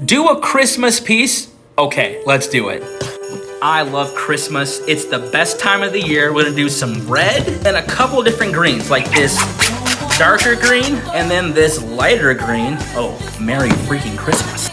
Do a Christmas piece? Okay, let's do it. I love Christmas. It's the best time of the year. We're gonna do some red and a couple different greens, like this darker green and then this lighter green. Oh, Merry freaking Christmas.